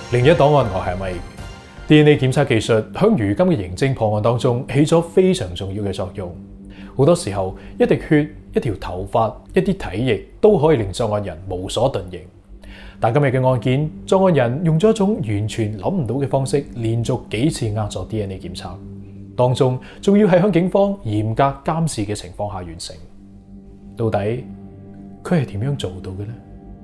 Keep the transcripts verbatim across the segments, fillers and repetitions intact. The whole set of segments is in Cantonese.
另一檔案，我係咪 D N A 檢測技術響如今嘅刑偵破案當中起咗非常重要嘅作用。好多時候，一滴血、一條頭髮、一啲體液都可以令作案人無所遁形。但今日嘅案件，作案人用咗一種完全諗唔到嘅方式，連續幾次呃咗 D N A 檢測，當中仲要係響警方嚴格監視嘅情況下完成。到底佢係點樣做到嘅呢？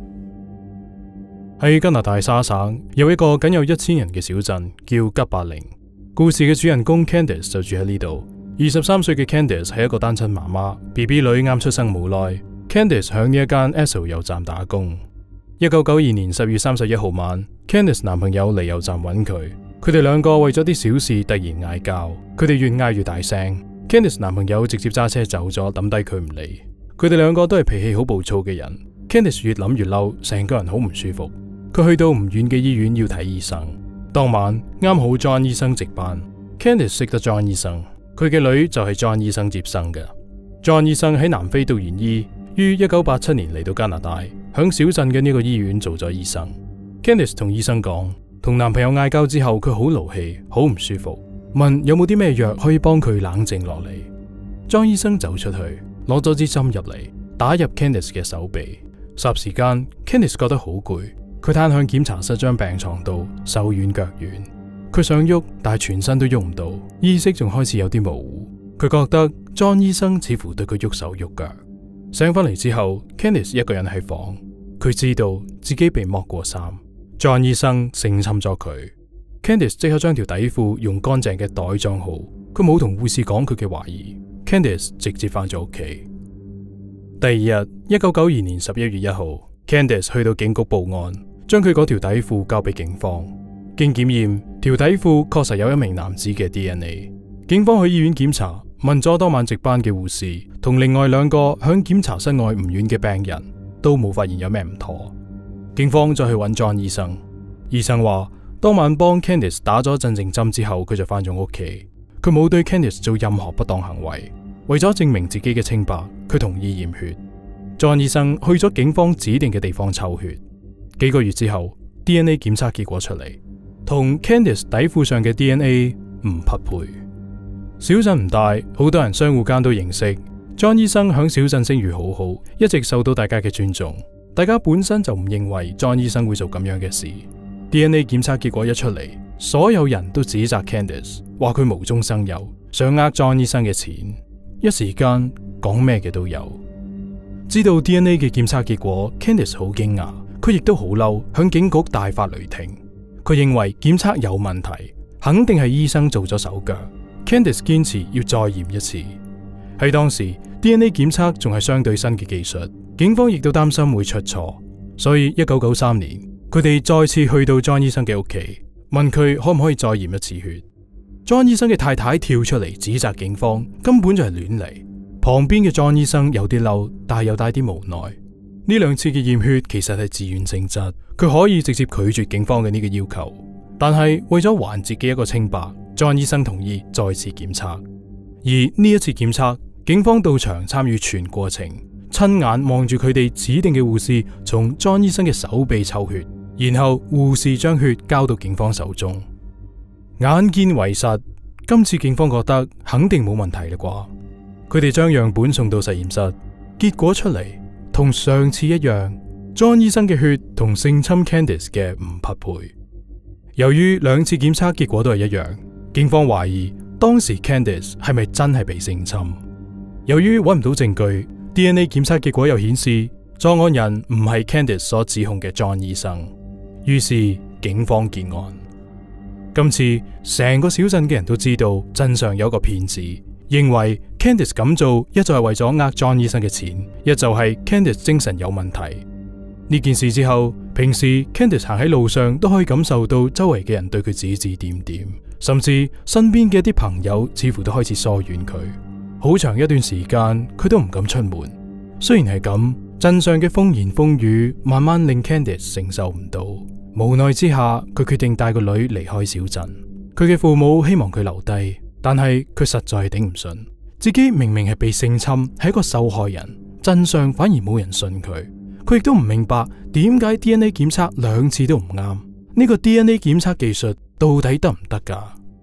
喺加拿大沙省有一個僅有一千人嘅小鎮叫吉伯靈。故事嘅主人公 Candice 就住喺呢度。二十三歲嘅 Candice 係一個單親媽媽 ，B B 女啱出生冇耐。Candice 響呢一間 Esso 油站打工。一九九二年十月三十一號晚 ，Candice 男朋友嚟油站揾佢，佢哋兩個為咗啲小事突然嗌交，佢哋越嗌越大聲。Candice 男朋友直接揸車走咗，抌低佢唔理。佢哋兩個都係脾氣好暴躁嘅人。Candice 越諗越嬲，成個人好唔舒服。佢去到唔遠嘅醫院要睇醫生。當晚啱好 John 醫生值班 ，Candice 識得 John 醫生，佢嘅女就係 John 醫生接生嘅。John 醫生喺南非讀完醫，於一九八七年嚟到加拿大，響小鎮嘅呢個醫院做咗醫生。Candice 同醫生講，同男朋友嗌交之後，佢好勞氣，好唔舒服，問有冇啲咩藥可以幫佢冷靜落嚟。John 醫生走出去，攞咗支針入嚟，打入 Candice 嘅手臂。霎時間 ，Candice 覺得好攰。佢攤向檢查室張病床度，手軟腳軟。佢想喐，但係全身都喐唔到，意識仲開始有啲模糊。佢覺得 John 醫生似乎對佢喐手喐腳。醒返嚟之後 ，Candice 一個人喺房，佢知道自己被剝過衫。John 醫生性侵咗佢。Candice 即刻將條底褲用乾淨嘅袋裝好。佢冇同護士講佢嘅懷疑。Candice 直接返咗屋企。第二日，一九九二年十一月一號 ，Candice 去到警局報案。將佢嗰條底褲交俾警方，經檢驗，條底褲確實有一名男子嘅 D N A。警方去醫院檢查，問咗當晚值班嘅護士同另外兩個響檢查室外唔遠嘅病人，都冇發現有咩唔妥。警方再去揾 John 醫生，醫生話當晚幫 Candice 打咗鎮靜針之後，佢就返咗屋企，佢冇對 Candice 做任何不當行為。為咗證明自己嘅清白，佢同意驗血。John 醫生去咗警方指定嘅地方抽血。幾個月之後 ，D N A 檢測結果出嚟，同 Candice 底褲上嘅 D N A 唔匹配。小鎮唔大，好多人相互間都認識。John 醫生響小鎮聲譽好好，一直受到大家嘅尊重。大家本身就唔認為 John 醫生會做咁樣嘅事。D N A 檢測結果一出嚟，所有人都指責 Candice，話佢無中生有，想呃 John 醫生嘅錢。一時間講咩嘅都有。知道 D N A 嘅檢測結果 ，Candice 好驚訝。佢亦都好嬲，向警局大發雷霆。佢認為檢測有問題，肯定係醫生做咗手腳。Candice 堅持要再驗一次。喺當時 ，D N A 檢測仲係相對新嘅技術，警方亦都擔心會出錯，所以一九九三年，佢哋再次去到 John 醫生嘅屋企，問佢可唔可以再驗一次血。John 醫生嘅太太跳出嚟指責警方根本就係亂嚟。旁邊嘅 John 醫生有啲嬲，但係又帶啲無奈。呢兩次嘅驗血其實係自願性質，佢可以直接拒絕警方嘅呢個要求，但係為咗還自己一個清白 ，John 醫生同意再次檢測。而呢一次檢測，警方到場參與全過程，親眼望住佢哋指定嘅護士從 John 醫生嘅手臂抽血，然後護士將血交到警方手中。眼見為實，今次警方覺得肯定冇問題啦啩，佢哋將樣本送到實驗室，結果出嚟。同上次一樣 ，John 醫生嘅血同性侵 Candice 嘅唔匹配。由於兩次檢測結果都係一樣，警方懷疑當時 Candice 係咪真係被性侵。由於揾唔到證據 ，D N A 檢測結果又顯示作案人唔係 Candice 所指控嘅 John 醫生，於是警方結案。今次成個小鎮嘅人都知道鎮上有個騙子。認為 Candice 咁做，一就係為咗呃 John 醫生嘅錢，一就係 Candice 精神有問題。呢件事之後，平時 Candice 行喺路上都可以感受到周圍嘅人對佢指指點點，甚至身邊嘅一啲朋友似乎都開始疏遠佢。好長一段時間，佢都唔敢出門。雖然係咁，鎮上嘅風言風語慢慢令 Candice 承受唔到，無奈之下，佢決定帶個女離開小鎮。佢嘅父母希望佢留低。但係佢實在係頂唔順，自己明明係被性侵，係一個受害人，鎮上反而冇人信佢。佢亦都唔明白點解 D N A 檢測兩次都唔啱， 呢個 D N A 檢測技術到底得唔得㗎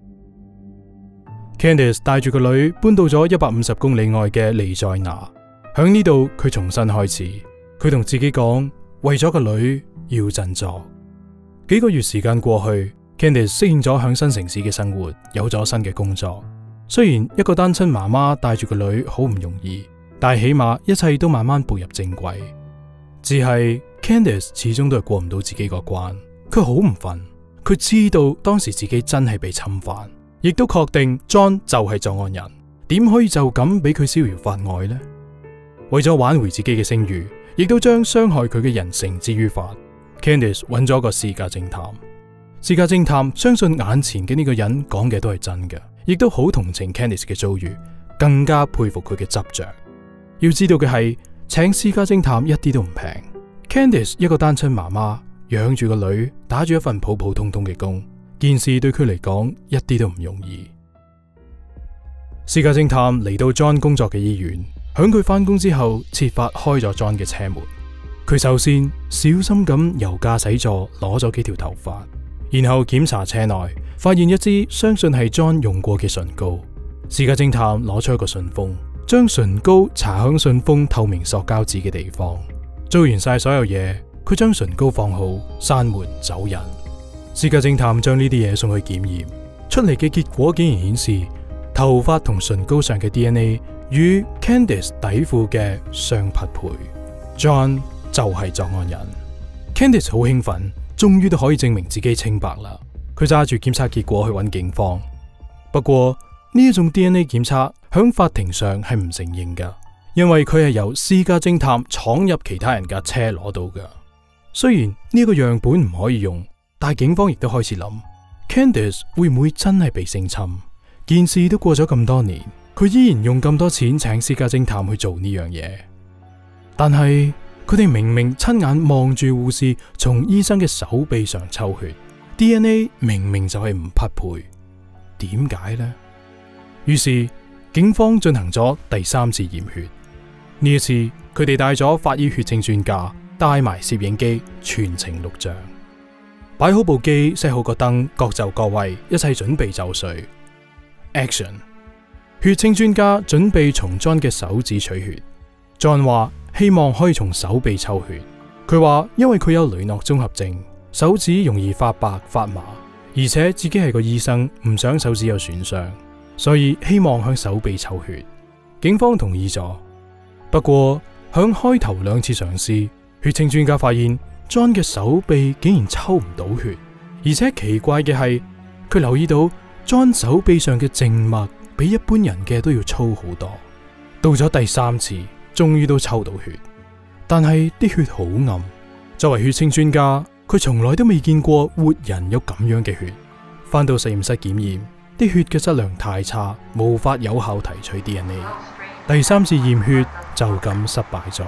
？Candice 帶住個女搬到咗一百五十公里外嘅利在拿，響呢度佢重新開始。佢同自己講，為咗個女要振作。幾個月時間過去 ，Candice 適應咗響新城市嘅生活，有咗新嘅工作。雖然一個單親媽媽帶住個女好唔容易，但係起碼一切都慢慢步入正軌。只係 Candice 始終都係過唔到自己個關，佢好唔忿，佢知道當時自己真係被侵犯，亦都確定 John 就係作案人，點可以就咁俾佢逍遙法外呢？為咗挽回自己嘅聲譽，亦都將傷害佢嘅人繩之於法。Candice 揾咗個私家偵探，私家偵探相信眼前嘅呢個人講嘅都係真嘅，亦都好同情 Candice 嘅遭遇，更加佩服佢嘅執着。要知道嘅係，請私家偵探一啲都唔平。Candice 一個單親媽媽，養住個女，打住一份普普通通嘅工，件事對佢嚟講一啲都唔容易。私家偵探嚟到 John 工作嘅醫院，響佢返工之後，設法開咗 John 嘅車門。佢首先小心咁由駕駛座攞咗幾條頭髮，然後檢查車內，發現一支相信係 John 用過嘅唇膏。私家偵探攞出一個信封，將唇膏搽響信封透明塑膠紙嘅地方。做完晒所有嘢，佢將唇膏放好，閂門走人。私家偵探將呢啲嘢送去檢驗，出嚟嘅結果竟然顯示頭髮同唇膏上嘅 D N A 與 Candice 底褲嘅相匹配。John 就係作案人。Candice 好興奮，終於都可以證明自己清白啦。佢揸住檢測結果去揾警方。不過呢一種 D N A 檢測響法庭上係唔承認噶，因為佢係由私家偵探闖入其他人架車攞到噶。雖然呢個樣本唔可以用，但係警方亦都開始諗 Candice 會唔會真係被性侵？件事都過咗咁多年，佢依然用咁多錢請私家偵探去做呢樣嘢。但係佢哋明明親眼望住護士從醫生嘅手臂上抽血， D N A 明明就係唔匹配，點解呢？於是警方進行咗第三次驗血。呢一次佢哋帶咗法醫血清專家，帶埋攝影機，全程錄像，擺好部機，set好個燈，各就各位，一切準備就緒。Action！ 血清專家準備從 John 嘅手指取血。John 話希望可以從手臂抽血。佢話因為佢有雷諾綜合症，手指容易發白發麻，而且自己係個醫生，唔想手指有損傷，所以希望向手臂抽血。警方同意咗。不過響開頭兩次嘗試，血清專家發現 John 嘅手臂竟然抽唔到血，而且奇怪嘅係，佢留意到 John 手臂上嘅靜脈比一般人嘅都要粗好多。到咗第三次，終於都抽到血，但係啲血好暗。作為血清專家，佢從來都未見過活人有咁樣嘅血。返到實驗室檢驗，啲血嘅質量太差，無法有效提取 D N A。第三次驗血就咁失敗咗。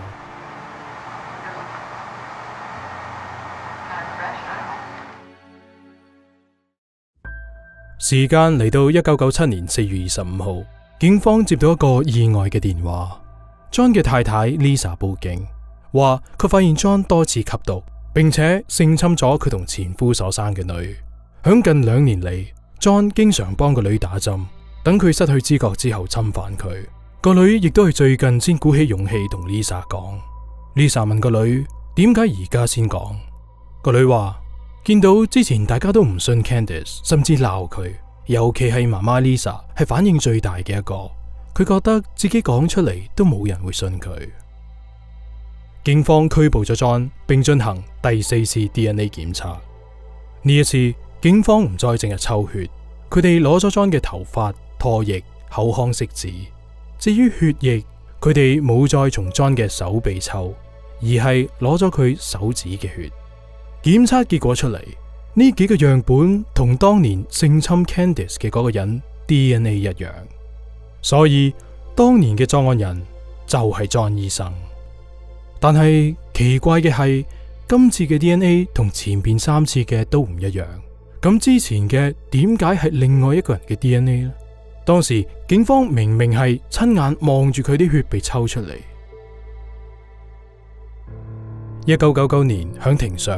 時間嚟到一九九七年四月二十五號，警方接到一個意外嘅電話。John 嘅太太 Lisa 報警，話佢發現 John 多次吸毒，並且性侵咗佢同前夫所生嘅女。響近兩年嚟 ，John 經常幫個女打針，等佢失去知覺之後侵犯佢。個女亦都係最近先鼓起勇氣同 Lisa 講。Lisa 問個女點解而家先講？個女話見到之前大家都唔信 Candice， 甚至鬧佢，尤其係媽媽 Lisa 係反應最大嘅一個。佢覺得自己講出嚟都冇人會信佢。警方拘捕咗 John， 並進行第四次 D N A 檢查。呢一次，警方唔再淨係抽血，佢哋攞咗 John 嘅頭髮、唾液、口腔拭子。至於血液，佢哋冇再從 John 嘅手臂抽，而係攞咗佢手指嘅血。檢測結果出嚟，呢幾個樣本同當年性侵 Candice 嘅嗰個人 D N A 一樣。所以當年嘅作案人就係 John 醫生。但係奇怪嘅係，今次嘅 D N A 同前邊三次嘅都唔一樣。咁之前嘅點解係另外一個人嘅 D N A 呢？當時警方明明係親眼望住佢啲血被抽出嚟。一九九九年響庭上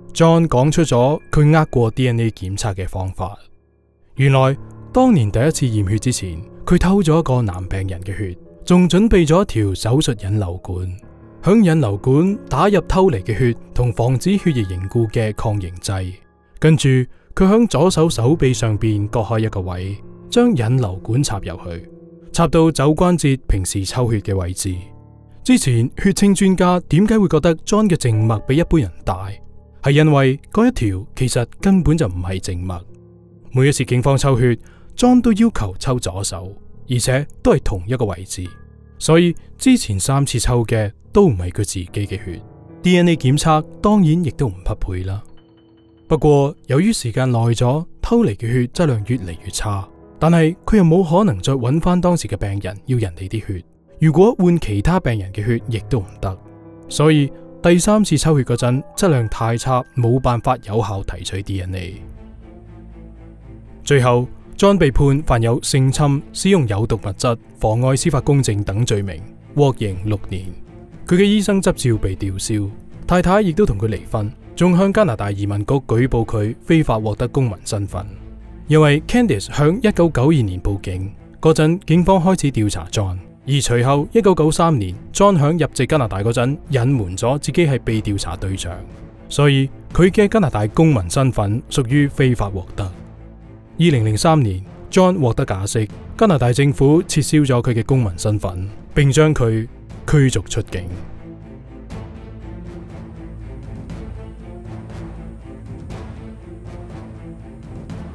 John 講出咗佢呃過 D N A 檢測嘅方法。原來當年第一次驗血之前，佢偷咗一個男病人嘅血，仲準備咗一條手術引流管，響引流管打入偷嚟嘅血同防止血液凝固嘅抗凝劑。跟住佢響左手手臂上邊割開一個位，將引流管插入去，插到肘關節平時抽血嘅位置。之前血清專家點解會覺得 John 嘅靜脈比一般人大？係因為嗰一條其實根本就唔係靜脈。每一次警方抽血， John 都要求抽左手，而且都係同一個位置，所以之前三次抽嘅都唔係佢自己嘅血。D N A 檢測當然亦都唔匹配啦。不過由於時間耐咗，偷嚟嘅血質量越嚟越差，但係佢又冇可能再揾翻當時嘅病人要人哋啲血。如果換其他病人嘅血，亦都唔得。所以第三次抽血嗰陣，質量太差，冇辦法有效提取 D N A。最後 John 被判犯有性侵、使用有毒物質、妨礙司法公正等罪名，獲刑六年。佢嘅醫生執照被吊銷，太太亦都同佢離婚，仲向加拿大移民局舉報佢非法獲得公民身份。因為 Candice 響一九九二年報警嗰陣，警方開始調查 John。而隨後一九九三年 John 響入籍加拿大嗰陣隱瞞咗自己係被調查對象，所以佢嘅加拿大公民身份屬於非法獲得。二零零三年 John 獲得假釋，加拿大政府撤銷咗佢嘅公民身份，並將佢驅逐出境。